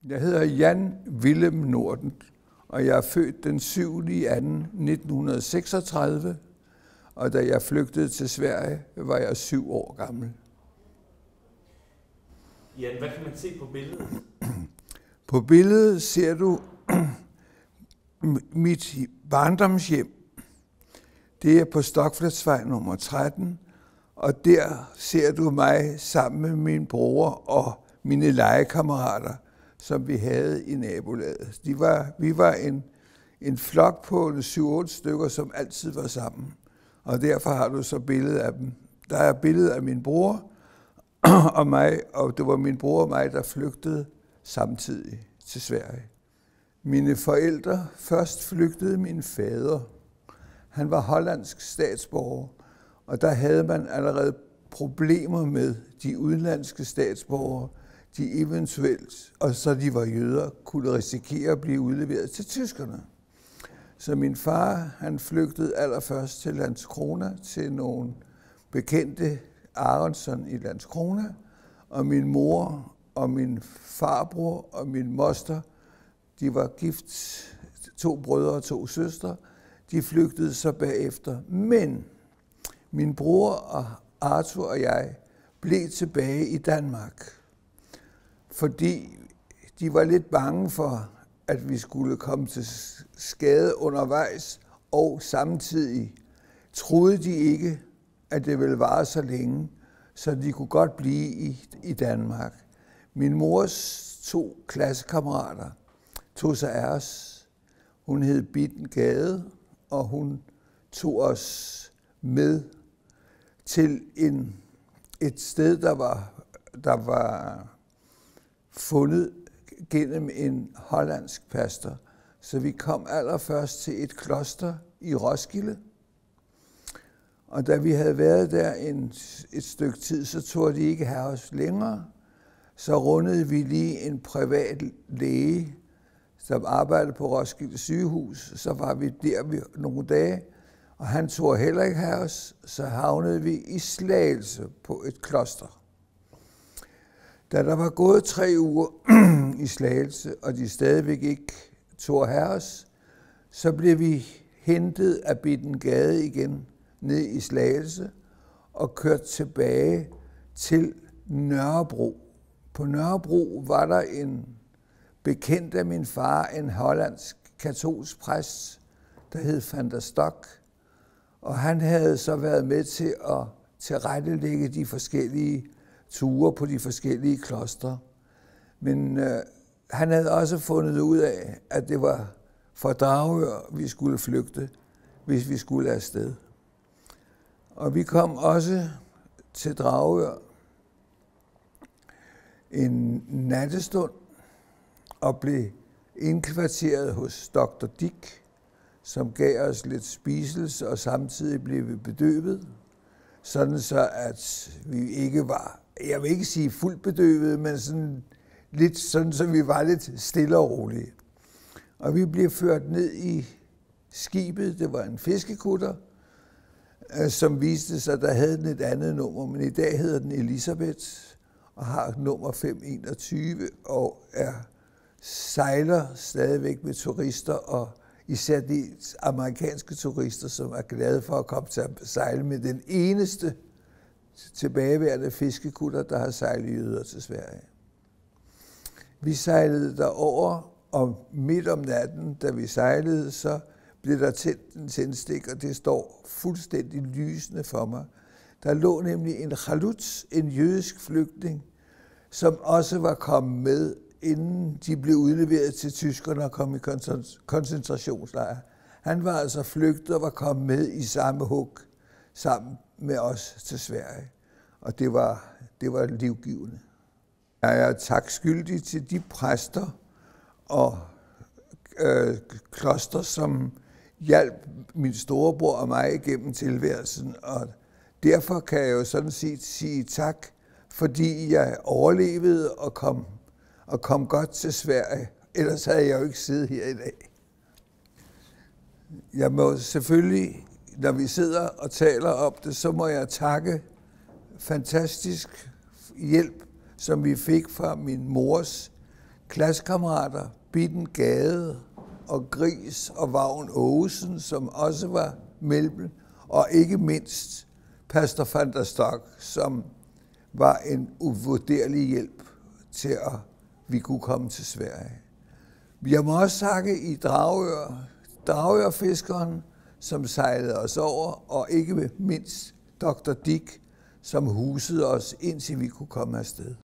Jeg hedder Jan Willem Norden, og jeg er født den 7.2.1936, og da jeg flygtede til Sverige, var jeg 7 år gammel. Jan, hvad kan man se på billedet? På billedet ser du mit barndomshjem. Det er på Stokfletsvej nummer 13, og der ser du mig sammen med min bror og mine legekammerater, som vi havde i nabolaget. Vi var en flok på 7-8 stykker, som altid var sammen. Og derfor har du så billedet af dem. Der er billedet af min bror og mig, og det var min bror og mig, der flygtede samtidig til Sverige. Mine forældre, først flygtede min fader. Han var hollandsk statsborger, og der havde man allerede problemer med de udenlandske statsborgere, de eventuelt, og så de var jøder, kunne risikere at blive udleveret til tyskerne. Så min far, han flygtede allerførst til Landskrona, til nogle bekendte Aronsson i Landskrona, og min mor og min farbror og min moster, de var gift, 2 brødre og 2 søstre, de flygtede så bagefter. Men min bror og Arthur og jeg blev tilbage i Danmark, fordi de var lidt bange for, at vi skulle komme til skade undervejs, og samtidig troede de ikke, at det ville vare så længe, så de kunne godt blive i Danmark. Min mors 2 klassekammerater tog sig af os. Hun hed Bitten Gade, og hun tog os med til et sted, der var fundet gennem en hollandsk pastor. Så vi kom allerførst til et kloster i Roskilde. Og da vi havde været der et stykke tid, så tog de ikke have os længere. Så rundede vi lige en privat læge, som arbejdede på Roskilde sygehus. Så var vi der nogle dage, og han tog heller ikke have os. Så havnede vi i Slagelse på et kloster. Da der var gået 3 uger i Slagelse, og de stadigvæk ikke tog have os, så blev vi hentet af Bitten Gade igen ned i Slagelse og kørt tilbage til Nørrebro. På Nørrebro var der en bekendt af min far, en hollandsk katolsk præst, der hed Van der Stok, og han havde så været med til at tilrettelægge de forskellige ture på de forskellige klostre. Men han havde også fundet ud af, at det var fra Dragør, vi skulle flygte, hvis vi skulle afsted. Og vi kom også til Dragør en nattestund og blev indkvarteret hos Dr. Dick, som gav os lidt spiselse, og samtidig blev vi bedøvet, sådan så at vi ikke var, jeg vil ikke sige fuldt bedøvet, men sådan lidt sådan, så vi var lidt stille og rolige. Og vi blev ført ned i skibet, det var en fiskekutter, som viste sig, der havde den et andet nummer, men i dag hedder den Elisabeth og har nummer 521 og sejler stadigvæk med turister, og især de amerikanske turister, som er glade for at komme til at sejle med den eneste tilbageværende fiskekutter, der har sejlet jøder til Sverige. Vi sejlede derover, og midt om natten, da vi sejlede, så blev der tændt en tændstik, og det står fuldstændig lysende for mig. Der lå nemlig en chaluts, en jødisk flygtning, som også var kommet med, inden de blev udleveret til tyskerne og kom i koncentrationslejre. Han var altså flygtet og var kommet med i samme hug sammen med os til Sverige. Og det var livgivende. Jeg er takskyldig til de præster og kloster, som hjalp min storebror og mig igennem tilværelsen. Og derfor kan jeg jo sådan set sige tak, fordi jeg overlevede og kom godt til Sverige. Ellers havde jeg jo ikke siddet her i dag. Jeg må selvfølgelig, når vi sidder og taler om det, så må jeg takke fantastisk hjælp, som vi fik fra min mors klassekammerater, Bitten Gade og Gris og Vagn Aagesen, som også var Melbel, og ikke mindst pastor van der Stok, som var en uvurderlig hjælp til, at vi kunne komme til Sverige. Jeg må også takke i Dragørfiskeren, som sejlede os over, og ikke mindst Dr. Dick, som husede os, indtil vi kunne komme afsted.